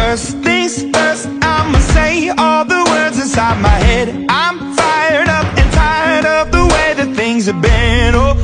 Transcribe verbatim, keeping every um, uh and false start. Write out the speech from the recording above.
First things first, I'ma say all the words inside my head. I'm fired up and tired of the way that things have been. Oh,